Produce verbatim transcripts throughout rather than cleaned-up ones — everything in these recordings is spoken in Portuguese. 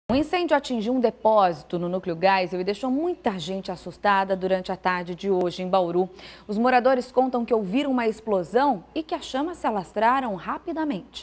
Um incêndio atingiu um depósito no Núcleo Geisel e deixou muita gente assustada durante a tarde de hoje em Bauru. Os moradores contam que ouviram uma explosão e que as chamas se alastraram rapidamente.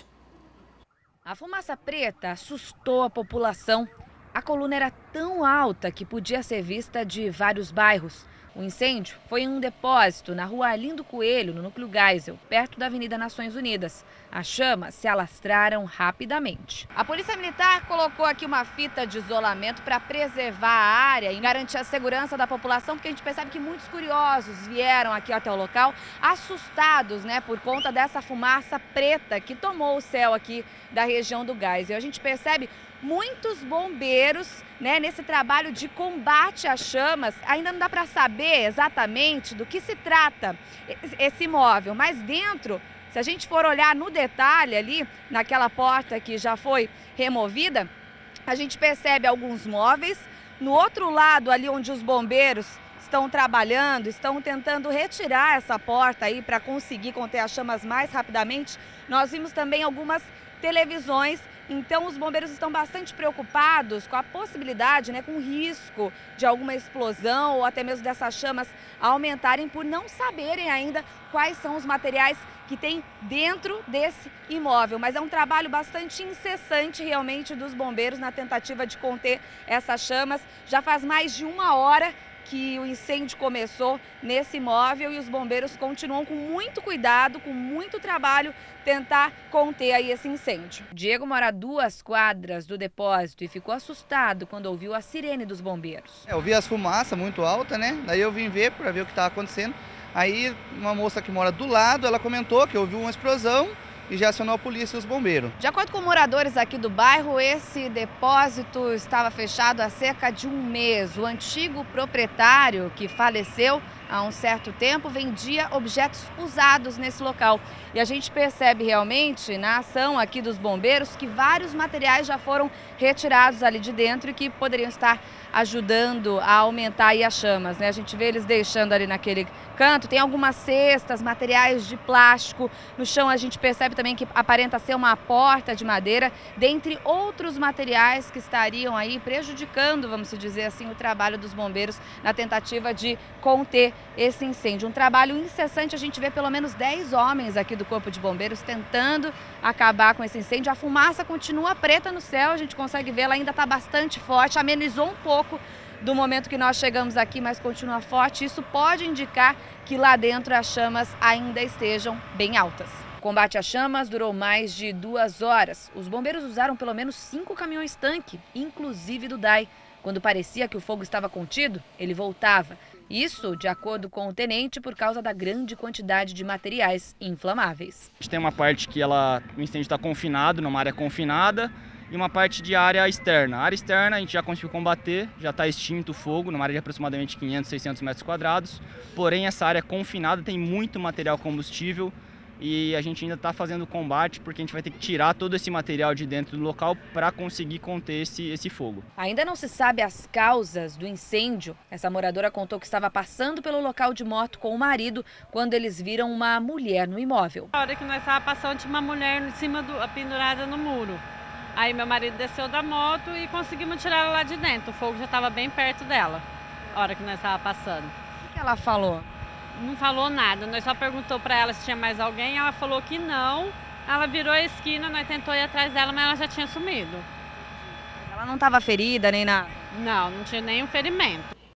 A fumaça preta assustou a população. A coluna era tão alta que podia ser vista de vários bairros. O incêndio foi em um depósito na rua Arlindo Coelho, no Núcleo Geisel, perto da Avenida Nações Unidas. As chamas se alastraram rapidamente. A Polícia Militar colocou aqui uma fita de isolamento para preservar a área e garantir a segurança da população, porque a gente percebe que muitos curiosos vieram aqui até o local assustados, né, por conta dessa fumaça preta que tomou o céu aqui da região do Geisel. A gente percebe muitos bombeiros, né, nesse trabalho de combate às chamas. Ainda não dá para saber exatamente do que se trata esse imóvel, mas dentro, se a gente for olhar no detalhe ali, naquela porta que já foi removida, a gente percebe alguns móveis. No outro lado, ali onde os bombeiros estão trabalhando, estão tentando retirar essa porta aí para conseguir conter as chamas mais rapidamente, nós vimos também algumas televisões. Então os bombeiros estão bastante preocupados com a possibilidade, né, com o risco de alguma explosão ou até mesmo dessas chamas aumentarem por não saberem ainda quais são os materiais que tem dentro desse imóvel. Mas é um trabalho bastante incessante realmente dos bombeiros na tentativa de conter essas chamas. Já faz mais de uma hora que o incêndio começou nesse imóvel e os bombeiros continuam com muito cuidado, com muito trabalho, tentar conter aí esse incêndio. Diego mora a duas quadras do depósito e ficou assustado quando ouviu a sirene dos bombeiros. Eu vi as fumaças muito altas, né? Daí eu vim ver para ver o que estava acontecendo. Aí uma moça que mora do lado, ela comentou que ouviu uma explosão e já acionou a polícia e os bombeiros. De acordo com moradores aqui do bairro, esse depósito estava fechado há cerca de um mês. O antigo proprietário, que faleceu há um certo tempo, vendia objetos usados nesse local. E a gente percebe realmente na ação aqui dos bombeiros que vários materiais já foram retirados ali de dentro e que poderiam estar ajudando a aumentar aí as chamas, né? A gente vê eles deixando ali naquele canto, tem algumas cestas, materiais de plástico. No chão a gente percebe também que aparenta ser uma porta de madeira, dentre outros materiais que estariam aí prejudicando, vamos dizer assim, o trabalho dos bombeiros na tentativa de conter esse incêndio. Um trabalho incessante, a gente vê pelo menos dez homens aqui do Corpo de Bombeiros tentando acabar com esse incêndio. A fumaça continua preta no céu, a gente consegue ver, ela ainda está bastante forte, amenizou um pouco do momento que nós chegamos aqui, mas continua forte. Isso pode indicar que lá dentro as chamas ainda estejam bem altas. O combate às chamas durou mais de duas horas. Os bombeiros usaram pelo menos cinco caminhões-tanque, inclusive do D A I. Quando parecia que o fogo estava contido, ele voltava. Isso, de acordo com o tenente, por causa da grande quantidade de materiais inflamáveis. A gente tem uma parte que ela, o incêndio está confinado, numa área confinada, e uma parte de área externa. A área externa a gente já conseguiu combater, já está extinto o fogo, numa área de aproximadamente quinhentos, seiscentos metros quadrados. Porém, essa área confinada tem muito material combustível e a gente ainda está fazendo combate porque a gente vai ter que tirar todo esse material de dentro do local para conseguir conter esse, esse fogo. Ainda não se sabe as causas do incêndio. Essa moradora contou que estava passando pelo local de moto com o marido quando eles viram uma mulher no imóvel. Na hora que nós estávamos passando, tinha uma mulher em cima do, pendurada no muro. Aí meu marido desceu da moto e conseguimos tirar ela lá de dentro. O fogo já estava bem perto dela, na hora que nós estávamos passando. O que ela falou? Não falou nada, nós só perguntou para ela se tinha mais alguém, ela falou que não. Ela virou a esquina, nós tentou ir atrás dela, mas ela já tinha sumido. Ela não estava ferida nem nada? Não, não tinha nenhum ferimento.